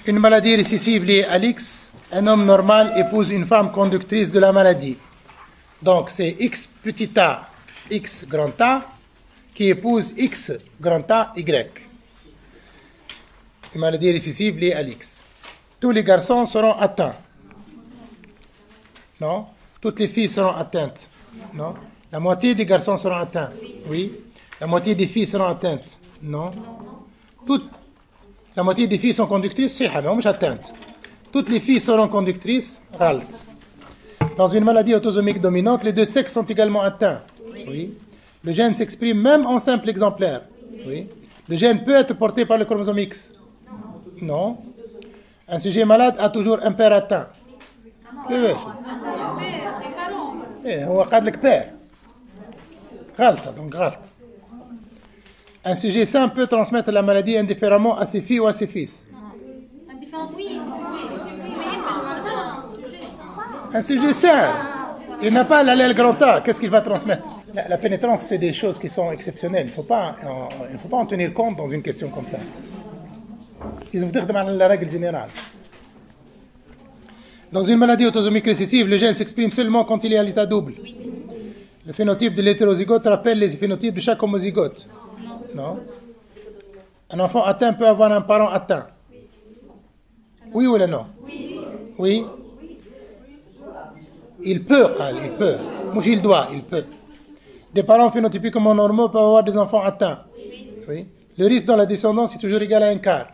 Une maladie récessive liée à l'X, un homme normal épouse une femme conductrice de la maladie. Donc c'est X petit a, X grand A, qui épouse X grand A, Y. Une maladie récessive liée à l'X. Tous les garçons seront atteints. Non? Toutes les filles seront atteintes. Non? La moitié des garçons seront atteints. Oui. La moitié des filles seront atteintes. Non? La moitié des filles sont conductrices, c'est mais مش atteintes. Toutes les filles seront conductrices, غلط. Dans une maladie autosomique dominante, les deux sexes sont également atteints. Oui. Le gène s'exprime même en simple exemplaire. Oui. Le gène peut être porté par le chromosome X. Non. Un sujet malade a toujours un père atteint. هو قال لك père. غلطة donc غلط. Un sujet sain peut transmettre la maladie indifféremment à ses filles ou à ses fils. Un sujet sain. Il n'a pas l'allèle grand A. Qu'est-ce qu'il va transmettre? La pénétrance, c'est des choses qui sont exceptionnelles. Il ne faut pas en tenir compte dans une question comme ça. Ils ont تخدم على la règle générale. Dans une maladie autosomique récessive, le gène s'exprime seulement quand il est à l'état double. Le phénotype de l'hétérozygote rappelle les phénotypes de chaque homozygote. Non. Un enfant atteint peut avoir un parent atteint. Oui ou non? Oui. Il peut. Moi, il doit, il peut. Des parents phénotypiquement normaux peuvent avoir des enfants atteints. Oui. Le risque dans la descendance est toujours égal à un quart.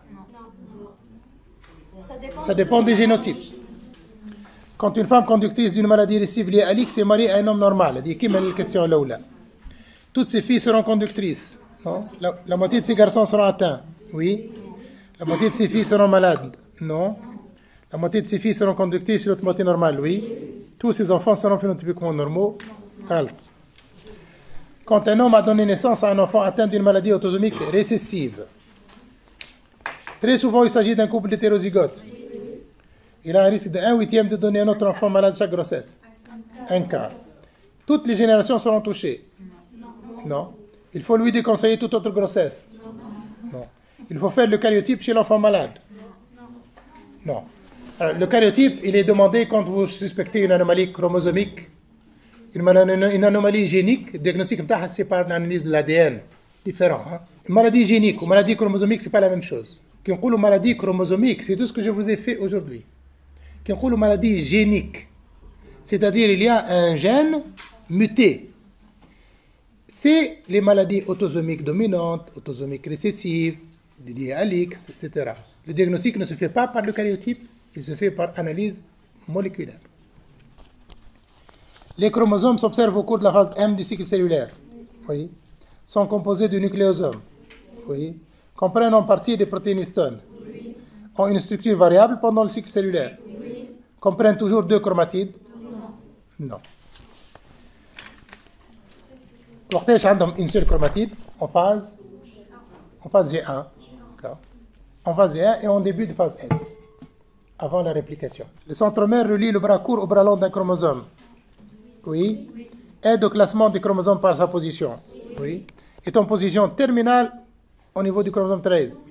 Ça dépend des génotypes. Quand une femme conductrice d'une maladie récessive liée à l'X est mariée à un homme normal, elle dit qui m'a la question là. Toutes ces filles seront conductrices. Non. La moitié de ces garçons seront atteints. Oui. La moitié de ces filles seront malades. Non. La moitié de ces filles seront conductrices et l'autre moitié normale. Oui. Tous ces enfants seront phénotypiquement normaux. Halt. Quand un homme a donné naissance à un enfant atteint d'une maladie autosomique récessive, très souvent il s'agit d'un couple d'hétérozygotes. Il a un risque de 1/8 de donner un autre enfant malade chaque grossesse. Un quart. Toutes les générations seront touchées. Non. Il faut lui déconseiller toute autre grossesse. Non. Il faut faire le karyotype chez l'enfant malade. Non. Alors, le karyotype, il est demandé quand vous suspectez une anomalie chromosomique, une anomalie génique. Le diagnostic, c'est par l'analyse de l'ADN. Différent. Hein? Une maladie génique ou maladie chromosomique, c'est pas la même chose. Quand on parle de maladie chromosomique, c'est tout ce que je vous ai fait aujourd'hui. Quand on parle de maladie génique, c'est-à-dire il y a un gène muté. C'est les maladies autosomiques dominantes, autosomiques récessives, liées à l'X, etc. Le diagnostic ne se fait pas par le karyotype, il se fait par analyse moléculaire. Les chromosomes s'observent au cours de la phase M du cycle cellulaire. Oui. Sont composés de nucléosomes. Oui. Comprennent en partie des protéines histones. Oui. Ont une structure variable pendant le cycle cellulaire. Oui. Comprennent toujours 2 chromatides. Non. وقتاش عندهم une seule chromatide en phase G1, en phase G1 et en début de phase S, avant la réplication. Le centromère relie le bras court au bras long d'un chromosome. Oui. Aide au classement des chromosomes par sa position. Oui. Est en position terminale au niveau du chromosome 13.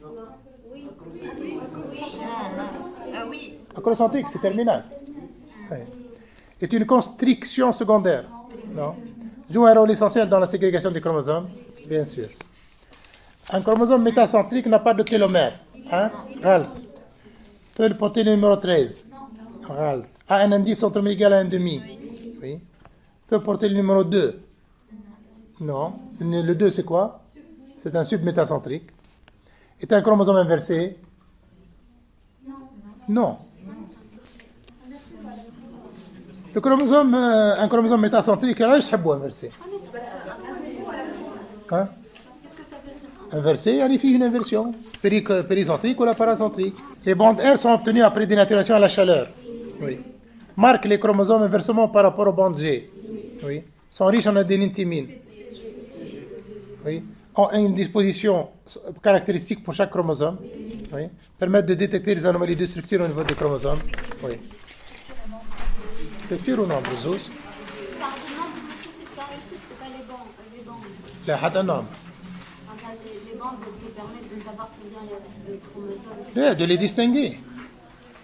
Acrocentrique, c'est terminal. Oui. Est une constriction secondaire. Non. Joue un rôle essentiel dans la ségrégation des chromosomes, bien sûr. Un chromosome métacentrique n'a pas de télomère. Hein? Halt. Peut porter le numéro 13. Halt. A un indice centromère égal à 1,5. Oui. Peut porter le numéro 2. Non. Le 2, c'est quoi? C'est un submétacentrique. Est un chromosome inversé? Non. Le chromosome, un chromosome métacentrique, là, je vais inversé. Hein? Inversé, il y a une inversion. Péricentrique ou la paracentrique. Les bandes R sont obtenues après dénaturation à la chaleur. Oui. Marque les chromosomes inversement par rapport aux bandes G. Oui. Sont riches en adénine-thymine. Oui. Ont une disposition caractéristique pour chaque chromosome. Oui. Permettent de détecter les anomalies de structure au niveau des chromosomes. Oui. Structure ou non, Broussous? Par le nombre de c'est caryotype, c'est pas les bandes. لا حتى نعم. Les bandes qui permettent de savoir combien il y a de chromosomes. De les distinguer.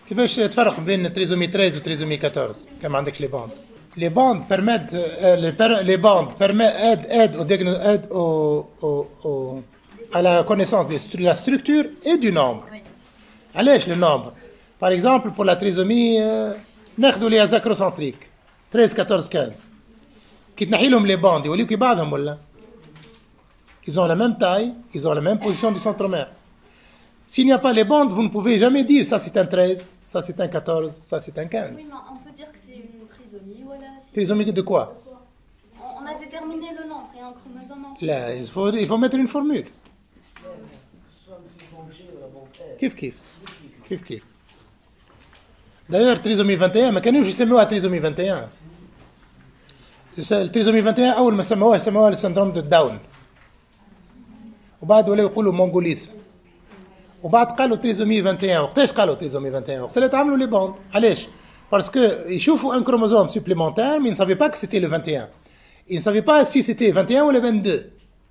كيفاش تفرق بين trisomie 13 و trisomie 14 كما عندك les bandes. Les bandes permettent aident à la connaissance de la structure et du nombre. علاش le nombre? Par exemple pour la trisomie ناخذوا les acrocentriques 13 14 15 كي تنحي لهم les bandes يوليو كي بعضهم ولا ils ont la même taille, ils ont la même position du centromère. S'il n'y a pas les bandes, vous ne pouvez jamais dire ça c'est un 13, ça c'est un 14, ça c'est un 15. Oui, mais on peut dire que c'est une trisomie, voilà. Trisomie de quoi? On a déterminé le nombre et un chromosome en plus. Là, il faut mettre une formule. كيف D'ailleurs, trisomie 21 ما كانوش يسموها trisomie 21. التريزومي 21 أول ما سموها السندروم دو داون. وبعد ولاو يقولوا مونغوليزم. وبعد قالوا trisomie 21. وقتاش قالوا trisomie 21؟ وقت اللي تعملوا لي بوند. علاش؟ Parce que يشوفوا un chromosome supplémentaire mais ils ne savaient pas que c'était le 21. Ils ne savaient pas si c'était 21 ou le 22.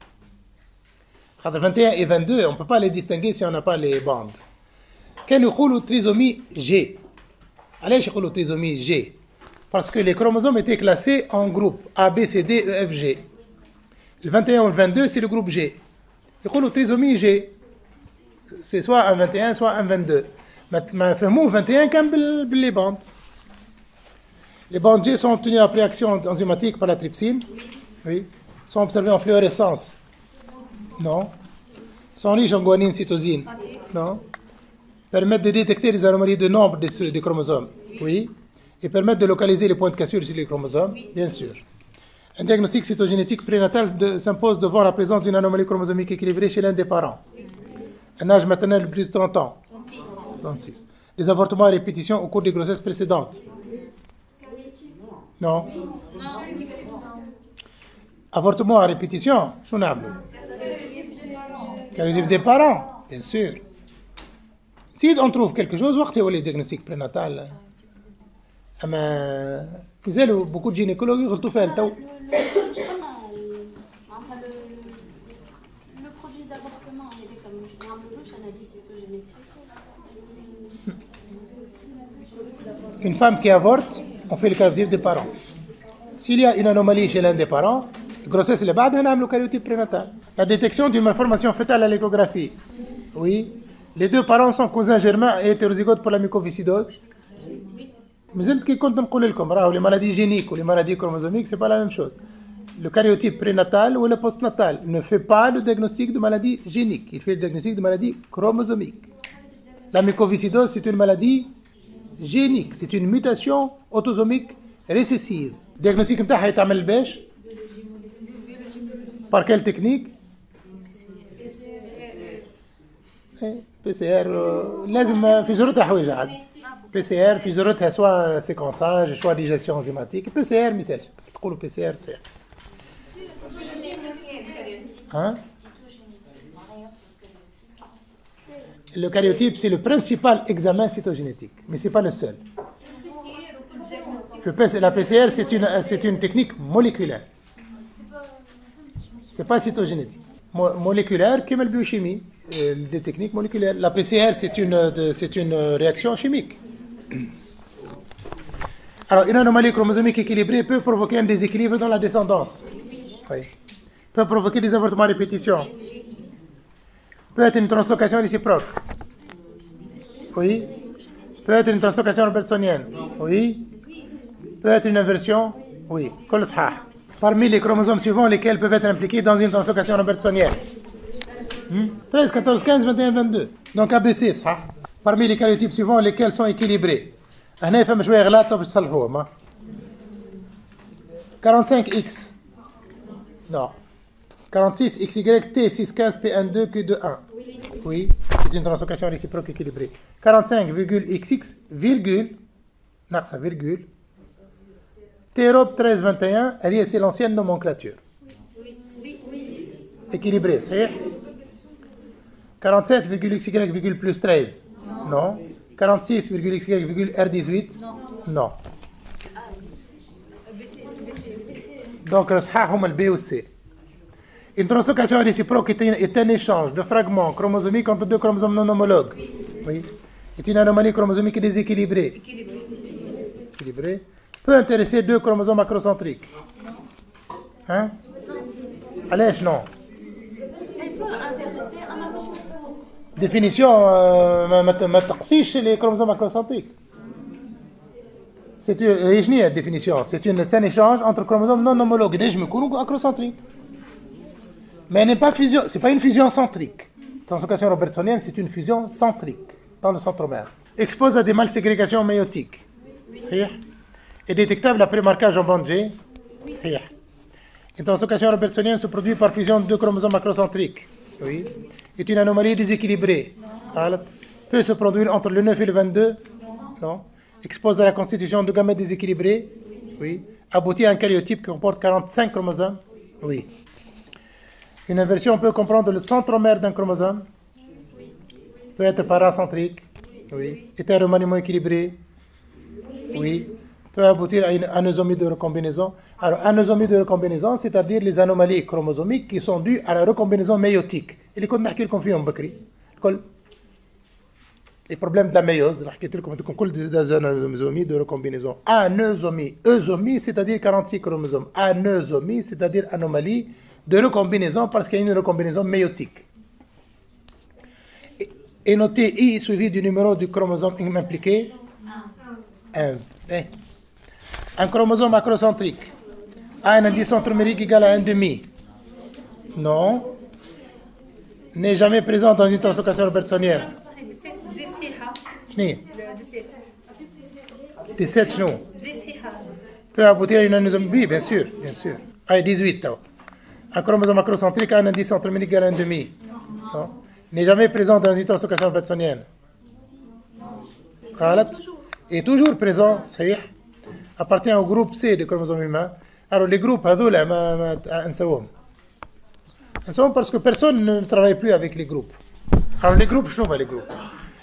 21 et 22, on ne peut pas les distinguer si on n'a pas les bandes. كانوا يقولوا trisomie G. علاش يقولوا trisomie G? Parce que les chromosomes étaient classés en groupes A, B, C, D, E, F, G. Le 21 ou le 22, c'est le groupe G. يقولوا trisomie G. C'est soit un 21, soit un 22. ما فهموا 21 كان باللي bandes. Les bandes G sont obtenues après action enzymatique par la trypsine. Oui. Sont observées en fluorescence. Non. Sont riches en guanine, cytosine. Non. Permettent de détecter les anomalies de nombre des chromosomes. Oui. Et permettent de localiser les points de cassure sur les chromosomes. Bien sûr. Un diagnostic cytogénétique prénatal s'impose devant la présence d'une anomalie chromosomique équilibrée chez l'un des parents. Un âge maternel de plus de 30 ans. 36. Les avortements à répétition au cours des grossesses précédentes. Non. Avortement à répétition, شو نعملوا؟ Karyotype des parents, bien sûr. Si on trouve quelque chose, وقت يولي diagnostic prénatal. أما مازالوا beaucoup de gynécologues يغلطوا فيها لتو. Le produit d'avortement, il est comme une analyse cytogénétique. Une femme qui avorte, on fait le karyotype des parents. S'il y a une anomalie chez l'un des parents, grossesse اللي بعدها نعملوا karyotype prénatal. La détection d'une malformation fœtale à l'échographie. Oui. Les deux parents sont cousins germains et hétérozygotes pour la mucoviscidose. مازلت كي كنت نقول لكم راهو les maladies géniques ou les maladies chromosomiques c'est pas la même chose. Le karyotype prénatal ou le postnatal ne fait pas le diagnostic de maladie génique, il fait le diagnostic de maladie chromosomique. La mucoviscidose c'est une maladie génique, c'est une mutation autosomique récessive. Diagnostic نتاعها يتعمل باش par quelle technique? PCR لازم في جرتها حوايج عاد. PCR في جرتها سواء séquençage سواء digestion enzymatique. PCR مثال تقولوا PCR صحيح. Hein? Le karyotype c'est le principal examen cytogénétique, mais c'est pas le seul. La PCR c'est une technique moléculaire. C'est pas cytogénétique. Moléculaire comme la biochimie, des techniques moléculaires. La PCR c'est une réaction chimique. Alors une anomalie chromosomique équilibrée peut provoquer un déséquilibre dans la descendance. Oui. Peut provoquer des avortements à répétition. Peut être une translocation réciproque. Oui. Peut être une translocation robertsonienne. Oui. Peut être une inversion. Oui. كل صحاح. Parmi les chromosomes suivants, lesquels peuvent être impliqués dans une translocation robertsonienne. 13, 14, 15, 21, 22. Donc ABC, ça. Parmi les karyotypes suivants, lesquels sont équilibrés. هنا فما شوية غلط باش تصلحوها ما. 45X. Non. 46 XY T615 P12 Q21. Oui, c'est une translocation réciproque équilibrée. 45,XX virgule ناقصة virgule T-Rob 1321, c'est l'ancienne nomenclature. Équilibré, c'est 47,XY, plus 13. Non. 46,XY, R18. Non. Donc, le صحاح le B ou C. Une translocation réciproque est un échange de fragments chromosomiques entre deux chromosomes non homologues. Oui. est une anomalie chromosomique déséquilibrée. Équilibrée. Peut intéresser deux chromosomes macrocentriques. Hein? Allez, non. Elle peut intéresser un homme. Définition, ما تقصيش les chromosomes macrocentriques. C'est une définition. C'est un échange entre chromosomes non homologues. Je me connais macrocentrique. Mais elle n'est pas fusion. C'est pas une fusion centrique. Translocation robertsonienne, c'est une fusion centrique dans le centromère. Expose à des malségrégations méiotiques. Est détectable après marquage en bande G. Une translocation robertsonienne se produit par fusion de deux chromosomes macrocentriques. Oui. Est une anomalie déséquilibrée. Peut se produire entre le 9 et le 22. Non. Expose à la constitution de gamètes déséquilibrés. Oui. Aboutit à un karyotype qui comporte 45 chromosomes. Oui. Une inversion peut comprendre le centromère d'un chromosome. Peut être paracentrique. Oui. Est un remaniement équilibré. Oui. Peut aboutir à une anosomie de recombinaison. Alors, anosomie de recombinaison, c'est-à-dire les anomalies chromosomiques qui sont dues à la recombinaison méiotique. Et les codes نحكي لكم فيهم بكري. Les problèmes de la méiose, حكيت لكم كل des anosomies de recombinaison. Anosomie, eusomie, c'est-à-dire 46 chromosomes. Anosomie, c'est-à-dire anomalie de recombinaison parce qu'il y a une recombinaison méiotique. Et notez I suivi du numéro du chromosome impliqué. 1. Un chromosome macrocentrique a un indice centromérique égal à 1,5. Non. N'est jamais présent dans une translocation robertsonienne. 17 شنو peut aboutir à une anosomie. Oui, bien sûr, bien sûr. 18. Un chromosome macrocentrique a un indice centromérique égal à 1,5. N'est jamais présent dans une translocation robertsonienne. Est toujours présent, صحيح. Appartient au groupe C des chromosomes humains. Alors les groupes هذول ما نسوهم parce que personne ne travaille plus avec les groupes. Alors les groupes, شنو هما les groupes؟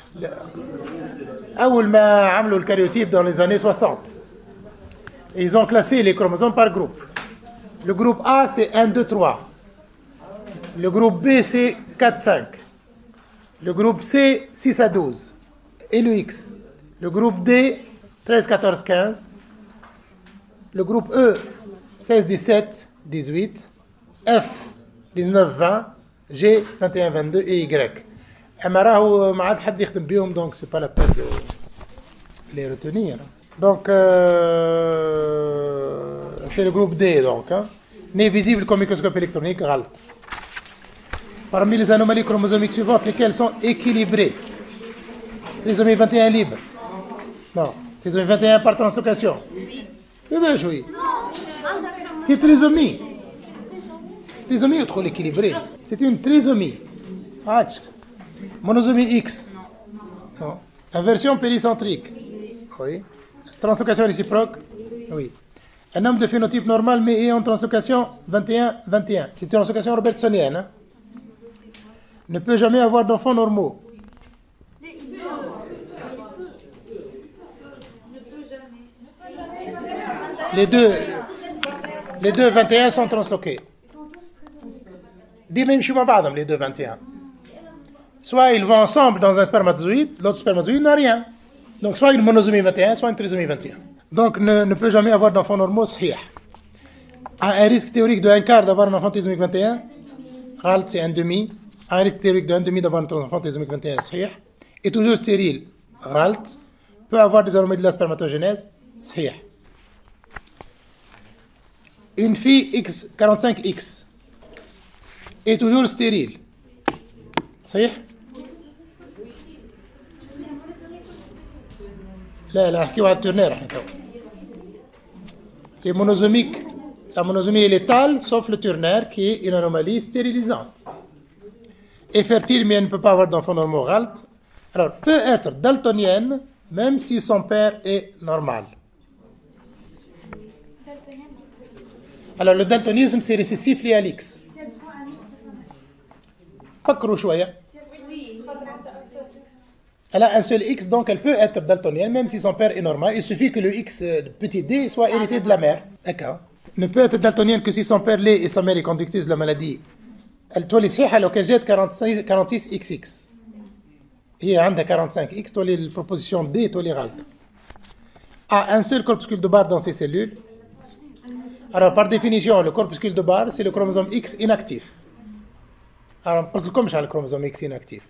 أول ما عملوا الكاريوتيب dans les années 60. Et ils ont classé les chromosomes par groupe. Le groupe A c'est 1, 2, 3. Le groupe B c'est 4, 5. Le groupe C 6 à 12. Et le X. Le groupe D 13, 14, 15. Le groupe E 16, 17, 18. F 19, 20. G 21, 22 et Y. اما راهو ما عاد حد يخدم بيهم donc c'est pas la peine de les retenir. Donc c'est le groupe D donc n'est visible comme microscope électronique غلط. Parmi les anomalies chromosomiques suivantes, lesquelles sont équilibrées? Trisomie 21 libre. Non. Trisomie 21 par translocation. Oui. Oui, bien joué. C'est trisomie. Trisomie est trop équilibrée. C'est une trisomie. Monosomie X. Non. Inversion péricentrique. Oui. Translocation réciproque. Oui. Un homme de phénotype normal mais ayant translocation 21-21. C'est une translocation robertsonienne. Hein? Ne peut jamais avoir d'enfants normaux. Les deux 21 sont transloqués. Dis même les deux 21. Soit ils vont ensemble dans un spermatozoïde, l'autre spermatozoïde n'a rien. Donc soit une monosomie 21, soit une trisomie 21. Donc ne peut jamais avoir d'enfants normaux, صحيح. Un risque théorique de 1/4 d'avoir un enfant trisomique 21, c'est 1/2. Un risque théorique de 1/2 d'avoir un enfant trisomique 21, صحيح. Et toujours stérile, peut avoir des anomalies de la spermatogénèse, صحيح. Une fille X, 45X, est toujours stérile, صحيح. لا احكيو على التورنير احنا تو. Les monosomiques, la monosomie est létale sauf le turner qui est une anomalie stérilisante. Est fertile mais elle ne peut pas avoir d'enfant normaux. Alors peut être daltonienne même si son père est normal. Alors le daltonisme c'est récessif lié à l'X. فكروا شوية. Elle a un seul X, donc elle peut être daltonienne, même si son père est normal. Il suffit que le X petit d soit hérité de la mère. D'accord. Ne peut être daltonienne que si son père l'est et sa mère est conductrice de la maladie. Elle doit les صحيحة لو كان جات 46 XX. هي عندها 45X تولي البروبوزيشن D تولي غلطة. A un seul corpuscule de barre dans ses cellules. Alors par définition le corpuscule de barre c'est le chromosome X inactif. Alors قلت لكمش على le chromosome X inactif.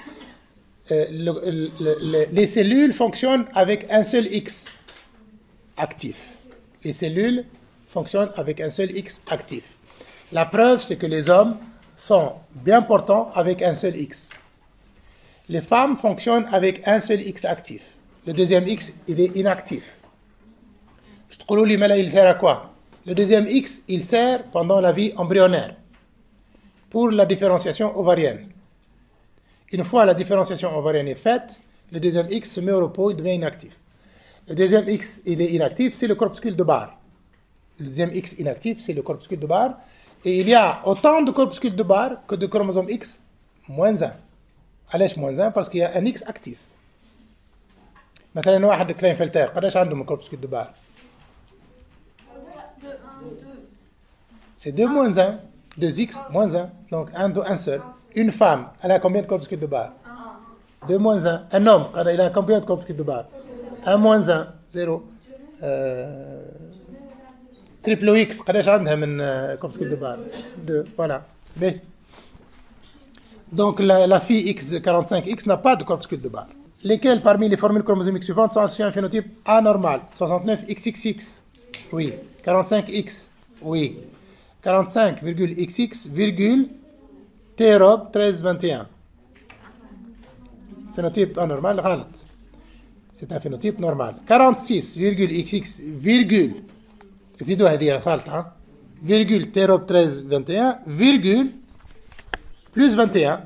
Les cellules fonctionnent avec un seul X actif. Les cellules fonctionnent avec un seul X actif. La preuve, c'est que les hommes sont bien portants avec un seul X. Les femmes fonctionnent avec un seul X actif. Le deuxième X, il est inactif. Je te dis, il sert à quoi? Le deuxième X, il sert pendant la vie embryonnaire pour la différenciation ovarienne. Une fois la différenciation ovarienne est faite, le deuxième X se met au repos, il devient inactif. Le deuxième X, il est inactif, c'est le corpuscule de barre. Le deuxième X inactif, c'est le corpuscule de barre. Et il y a autant de corpuscules de barre que de chromosomes X moins 1. علاش moins 1 parce qu'il y a un X actif. مثلا واحد كلاينفلتر قداش عندهم corpuscule de barre? C'est 2 moins 1. 2X moins 1. Donc un seul. Une femme, elle a combien de corpuscules de barre? 2 moins 1. Un homme, il a combien de corpuscules de barre? 1 moins 1. 0. Triple X, قداش عندها من corpuscule de barre? 2. Voilà. B. Donc la fille X45X n'a pas de corpuscule de barre. Lesquels parmi les formules chromosomiques suivantes sont associés à un phénotype anormal? 69XXX. Oui. 45X. Oui. 45,XX, T-rob 1321. Phénotype anormal, غلط. C'est un phénotype normal. 46,XX, زيدوا هذه غلطة. Virgule T-rob 1321, virgule plus 21.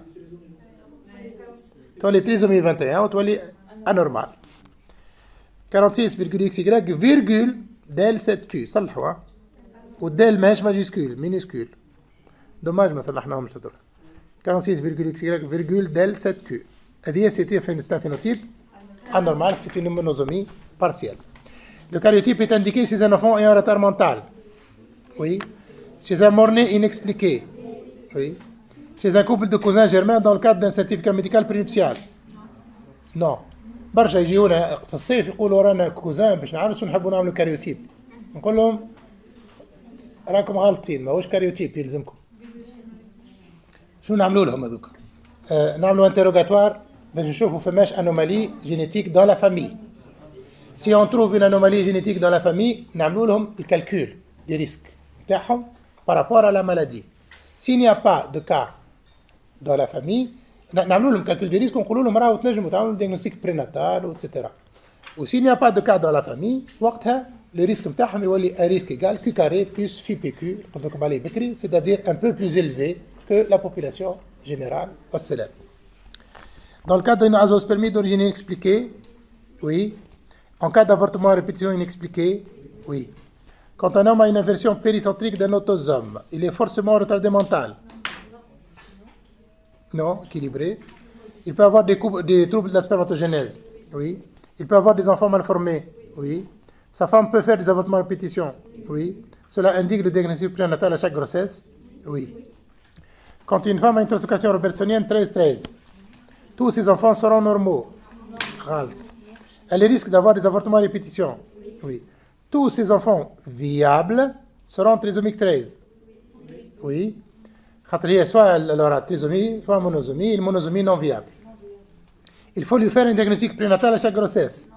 تولي trisomie 21 وتولي anormal. 46,XY, virgule del 7Q. صلحوها. والدال ماهيش ماجيسكول مينيسكول. دوماج ما صلحناهمش هذول. 46,XY virgule del 7Q. هذه c'était un phénotype anormal, c'est une monotomie partielle. Le karyotype est indiqué chez un enfant ayant un retard mental. Oui. Chez un mort-né inexpliqué. Oui. Chez un couple de cousins germains dans le cadre d'un certificat médical prénuptial. Non. برشا يجيونا في الصيف يقولوا رانا كوزان باش نعرسوا نحبوا نعملوا كاريوتيب. نقول لهم راكم غالطين ماهوش كاريوتيب يلزمكم. شنو نعملوا لهم هذوك؟ نعملوا انتروغاتوار باش نشوفوا فماش انومالي جينيتيك dans la famille. Si on trouve une anomalie génétique dans la famille, نعملوا لهم الكالكول des risques تاعهم par rapport à la maladie. S'il n'y a pas de cas dans la famille, نعملوا لهم calcul des risques ونقولوا لهم راهو تنجموا تعملوا diagnostic prénatal etc. Ou s'il n'y a pas de cas dans la famille, وقتها le risque نتاعهم يولي un risque égal Q carré plus phi PQ, قلت لكم عليه بكري, c'est-à-dire un peu plus élevé que la population générale. والسلام. Dans le cas d'une azoospermie d'origine inexpliquée, oui. En cas d'avortement à répétition inexpliquée, oui. Quand un homme a une inversion péricentrique d'un autosome, il est forcément retardé mental. Non, équilibré. Il peut avoir des troubles de la spermatogénèse, oui. Il peut avoir des enfants malformés, oui. Sa femme peut faire des avortements à répétition, oui. Cela indique le diagnostic prénatal à chaque grossesse, oui. Quand une femme a une translocation robertsonienne 13-13, tous ses enfants seront normaux. Elle risque d'avoir des avortements à répétition, oui. Tous ces enfants viables seront trisomiques 13, oui. Soit elle aura trisomie, soit monosomie, une monosomie non viable. Il faut lui faire un diagnostic prénatal à chaque grossesse.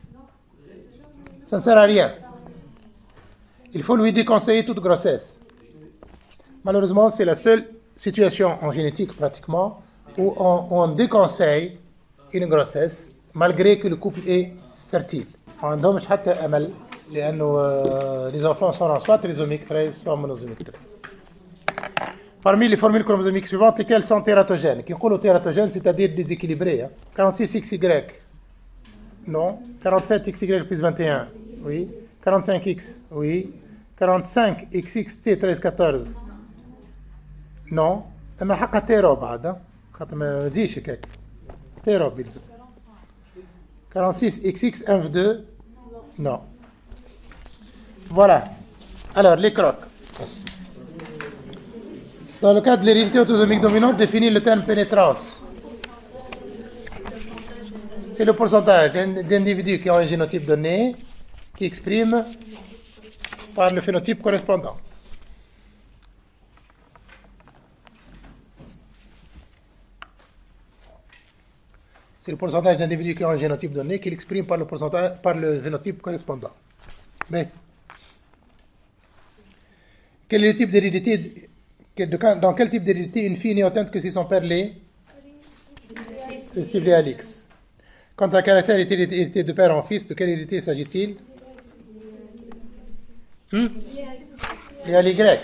Ça ne sert à rien. Il faut lui déconseiller toute grossesse. Malheureusement, c'est la seule situation en génétique pratiquement où on déconseille une grossesse malgré que le couple est fertile. On ne donne pas d'amal, les enfants sont soit trisomiques 13, soit monosomiques 13. Parmi les formules chromosomiques suivantes, lesquelles sont tératogènes? Qui dit tératogène, c'est-à-dire déséquilibrées. 46XY. Non. 47XY plus 21. Oui. 45X. Oui. 45XXT 13-14. Non. أما حقا تيرو بعد خاطر ما تجيش هكاك. تيرو بيلزم. 46XX 1F2. Non. Voilà. Alors, les crocs. Dans le cas de l'hérédité autosomique dominante, définir le terme pénétrance. C'est le pourcentage d'individus qui ont un génotype donné qui exprime par le phénotype correspondant. C'est le pourcentage d'individus qui ont un génotype donné qui l'exprime par le phénotype correspondant. Mais quel est le type d'hérédité dans quel type d'hérédité une fille n'est atteinte que si son père l'est ciblé à l'X. Quant à caractère hérité de père en fils, de quelle hérédité s'agit-il? Et à l'Y.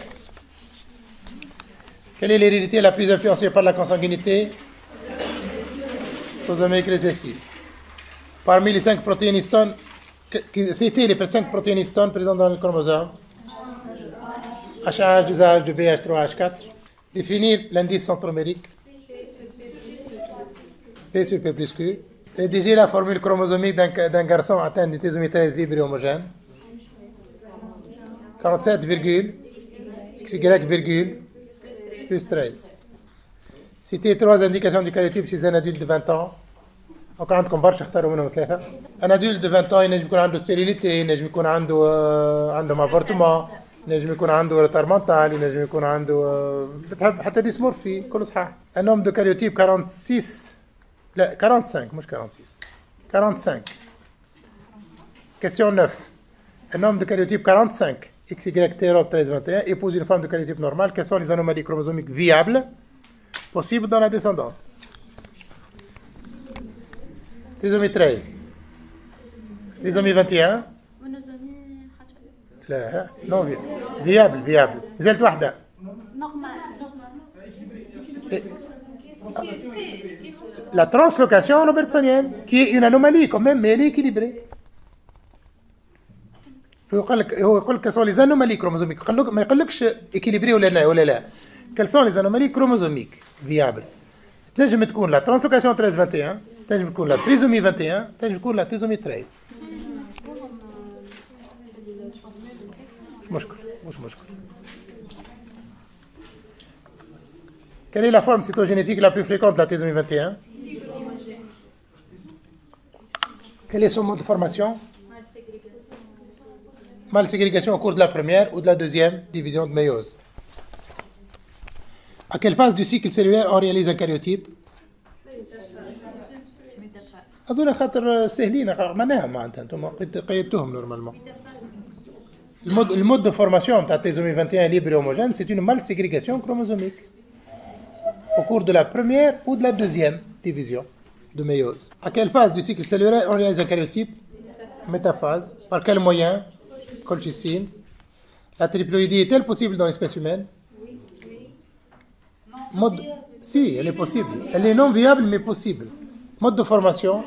Quelle est l'hérédité la plus influencée par la consanguinité? Chromosomique récessive. Parmi les 5 protéines histones, c'était les 5 protéines histones présentes dans le chromosome. HAH, 2AH, 2BH, 3H4. Définir l'indice centromérique. P sur P plus Q. Rédiger la formule chromosomique d'un garçon atteint d'une trisomie 13 libre et homogène. 47, XY, plus 13. Citer 3 indications du karyotype chez un adulte de 20 ans. وعندكم برشا اختاروا منهم 3. Un adulte de 20 ans ينجم يكون عنده stérilité, ينجم يكون عنده avortement, ينجم يكون عنده retard mental, ينجم يكون عنده حتى dysmorphie, كله صحيح. Un homme de karyotype 46, لا 45 مش 46. 45. Question 9. Un homme de karyotype 45, XY 1321, épouse une femme de karyotype normal. Quelles sont les anomalies chromosomiques viables possibles dans la descendance? Trisomie 13. Trisomie 21. لا non viable. زالت واحدة. Normal. La translocation robertsonienne, qui est une anomalie quand même, mais elle est équilibrée. هو يقول لك quelles sont les anomalies chromosomiques. ما يقولكش équilibré ولا لا. Quelles sont les anomalies chromosomiques viables? تنجم تكون la translocation 13-21, تنجم تكون la trisomie 21, تنجم تكون la trisomie 13. مش مشكل. Quelle est la forme cytogénétique la plus fréquente de la trisomie 21? Quel est son mode de formation? Malségrégation au cours de la première ou de la deuxième division de méiose. À quelle phase du cycle cellulaire on réalise un karyotype? هذول خاطر سهلين عملناهم معناتها انتم قيدتوهم نورمالمون. Le mode de formation de la trisomie 21 libre et homogène, c'est une malségrégation chromosomique au cours de la première ou de la deuxième division de méiose. À quelle phase du cycle cellulaire on réalise un karyotype? Métaphase. Par quel moyen? Colchicine. La triploïdie est-elle possible dans l'espèce humaine? Mode... Si, elle est possible. Elle est non viable mais possible. Mode de formation?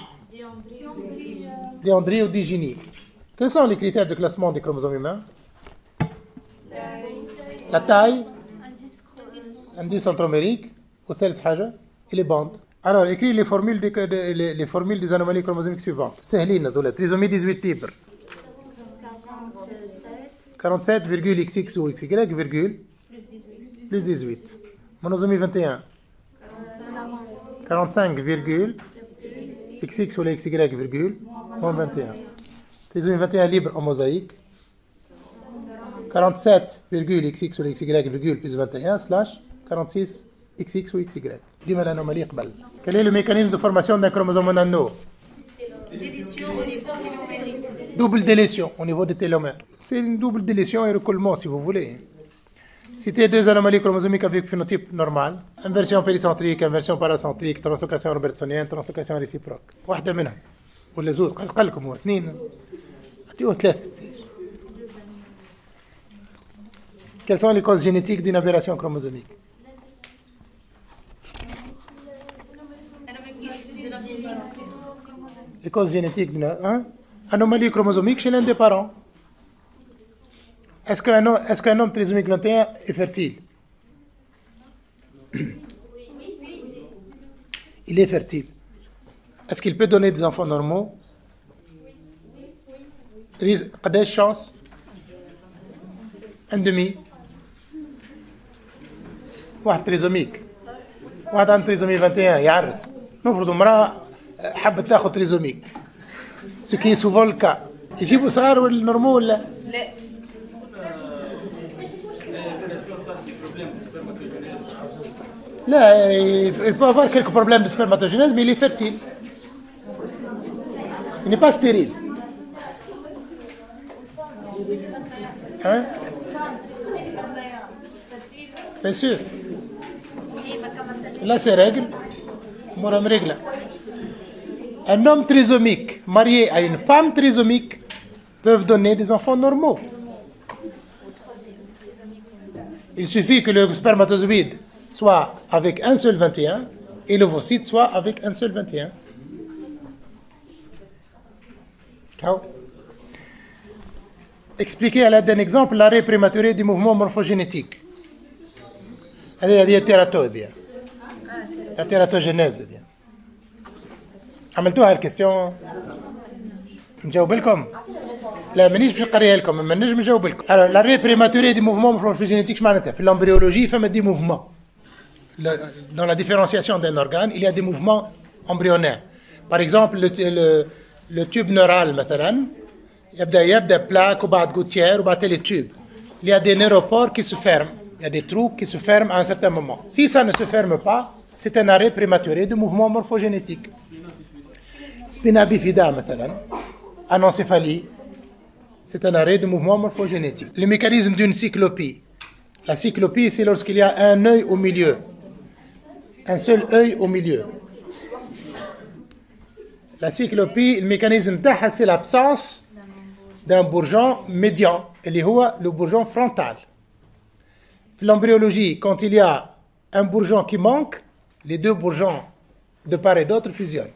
Déandrie ou digénie. Quels sont les critères de classement des chromosomes humains? La taille, l'indice centromérique, وثالث حاجة, et les bandes. Alors, écris les formules des anomalies chromosomiques suivantes. سهلين هذولا. Trisomie 18 libre. 47, XX ou XY, plus 18. Monosomie 21. 45, XX ou XY, moins 21. Trisomie 21 libre en mosaïque. 47, XX ou XY, plus 21, slash 46, XX ou XY. Dis-moi l'anomalie قبل. Quel est le mécanisme de formation d'un chromosome nano? Délétion au niveau télomérique. Double délétion au niveau des télomères. C'est une double délétion et recollement si vous voulez. Citez 2 anomalies chromosomiques avec phénotype normal. Inversion péricentrique, inversion paracentrique, translocation robertsonienne, translocation réciproque. واحدة منها. ولا زوج قلكم هو اثنين. أعطيوه 3. Quelles sont les causes génétiques d'une aberration chromosomique? Les causes génétiques d'une anomalie chromosomique chez l'un des parents. Est-ce qu'un homme trisomique 21 est fertile? Il est fertile. Est-ce qu'il peut donner des enfants normaux? قداش chance? Un demi. واحد تريزوميك. واحد عنده تريزومي 21 يعرس. نفرض امرأة حبت تاخذ تريزوميك ce qui est souvent le cas يجيبوا صغار ولا نورمال ولا لا لا il peut avoir quelques problèmes de spermatogénèse mais il est fertile il n'est pas stérile hein bien sûr là c'est règle moram règle un homme trisomique marié à une femme trisomique peuvent donner des enfants normaux. Il suffit que le spermatozoïde soit avec un seul 21 et l'ovocyte soit avec un seul 21. Ciao. Expliquer à l'aide d'un exemple l'arrêt prématuré du mouvement morphogénétique. هذه التيراتوديا التيراتوجينيز دي عملتوها الكيستيون نجاوب لكم لا مانيش باش نقريها لكم ما نجم نجاوب لكم alors l'arrêt prématuré du mouvement morphogénétique معناتها في l'embryologie فما دي mouvements dans la différenciation d'un organe il y a des mouvements embryonnaires par exemple le tube neural مثلا يبدا plaque وبعد gouttière وبعد les tubes il y a des neuropores qui se ferment il y a des trous qui se ferment à un certain moment si ça ne se ferme pas c'est un arrêt prématuré du mouvement morphogénétique spina bifida مثلا anencéphalie c'est un arrêt du mouvement morphogénétique le mécanisme d'une cyclopie la cyclopie c'est lorsqu'il y a un œil au milieu un seul œil au milieu la cyclopie le mécanisme تاعها c'est l'absence d'un bourgeon médian اللي هو le bourgeon frontal l'embryologie quand il y a un bourgeon qui manque les deux bourgeons de part et d'autre fusionnent.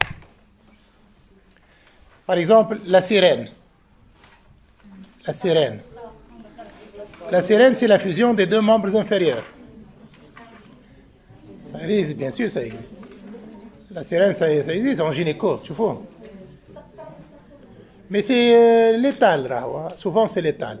Par exemple, la sirène. La sirène. La sirène, c'est la fusion des deux membres inférieurs. Ça existe, bien sûr, ça existe. La sirène, ça existe en gynéco, tu vois. Mais c'est létal, souvent c'est létal.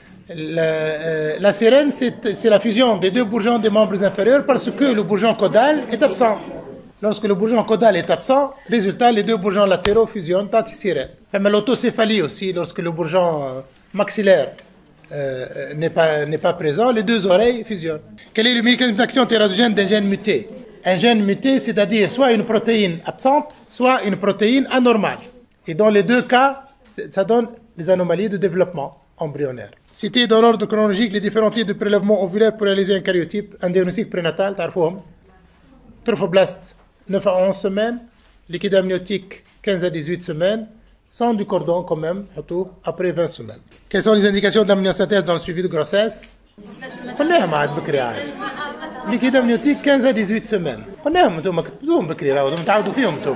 La sirène, c'est la fusion des deux bourgeons des membres inférieurs parce que le bourgeon caudal est absent. Lorsque le bourgeon caudal est absent, résultat, les deux bourgeons latéraux fusionnent, tant sirène. Mais l'autocéphalie aussi, lorsque le bourgeon maxillaire n'est pas présent, les deux oreilles fusionnent. Quel est le mécanisme d'action tératogène d'un gène muté? Un gène muté, c'est-à-dire soit une protéine absente, soit une protéine anormale. Et dans les deux cas, ça donne des anomalies de développement embryonnaire. Citer dans l'ordre chronologique les différents types de prélèvements ovulaires pour réaliser un karyotype, un diagnostic prénatal, تعرفوهم. Trophoblast 9 à 11 semaines, liquide amniotique 15 à 18 semaines, sang du cordon quand même, après 20 semaines. Quelles sont les indications d'amniosynthèse dans le suivi de grossesse? قلناهم عاد بكري عاد. liquide amniotique 15 à 18 semaines. قلناهم انتم كتبوهم بكري راهو تعاودوا فيهم انتم.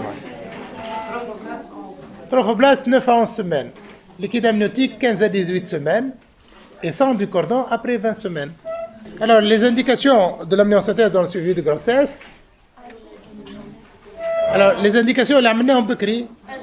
Trophoblast 9 à 11 semaines. Liquide amniotique 15 à 18 semaines et sang du cordon après 20 semaines. Alors, les indications de l'amniosynthèse dans le suivi de grossesse. Alors, les indications, là, maintenant, on peut créer.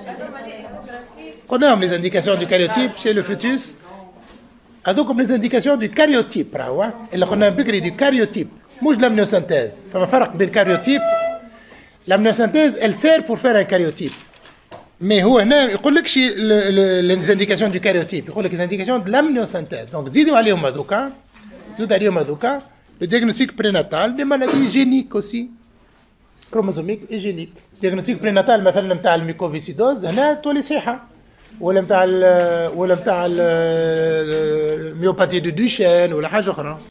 On a les indications du karyotype chez le fœtus. Donc, comme les indications du karyotype. Et là, on a un peu créé du karyotype. Moi, de l'amniosynthèse. Ça va faire le karyotype. L'amniosynthèse, elle sert pour faire un karyotype. Mais هو هنا يقول لك شي les indications du karyotype يقول لك les indications de l'amniosynthèse donc زيدوا عليهم هذوكا زيدوا عليهم هذوكا le diagnostic prénatal des maladies géniques aussi chromosomiques et géniques diagnostic prénatal مثلا نتاع الميكوفيسيدوز هنا تولي صحيحه ولا نتاع الميوباثي دو دوشين ولا حاجه اخرى